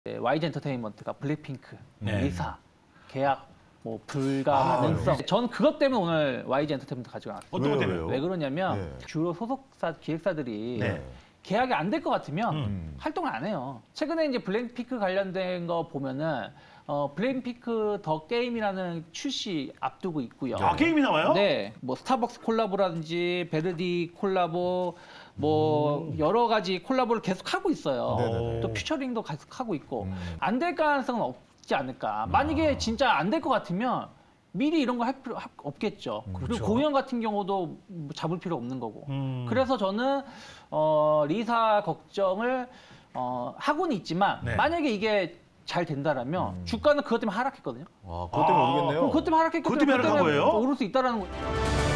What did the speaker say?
YG 엔터테인먼트가 블랙핑크, 리사, 계약 뭐 불가 가능성. 전 그것 때문에 오늘 YG 엔터테인먼트 가지고 나왔어요. 어떤 것 때문에? 왜 그러냐면 주로 소속사 기획사들이 네. 계약이 안 될 것 같으면 활동을 안 해요. 최근에 이제 블랙핑크 관련된 거 보면은 블랙핑크 더 게임이라는 출시 앞두고 있고요. 아, 게임이 나와요? 네, 뭐 스타벅스 콜라보라든지 베르디 콜라보, 뭐 여러 가지 콜라보를 계속 하고 있어요. 네네네. 또 퓨처링도 계속 하고 있고 안 될 가능성은 없지 않을까. 만약에 진짜 안 될 것 같으면 미리 이런 거 할 필요 없겠죠. 그리고 공연 같은 경우도 뭐 잡을 필요 없는 거고. 그래서 저는 리사 걱정을 하고는 있지만 네. 만약에 이게 잘 된다라면 주가는 그것 때문에 하락했거든요. 아, 그것 때문에 오르겠네요. 그것 때문에 하락했기 그것 때문에 하락한 거예요? 오를 수 있다라는 거.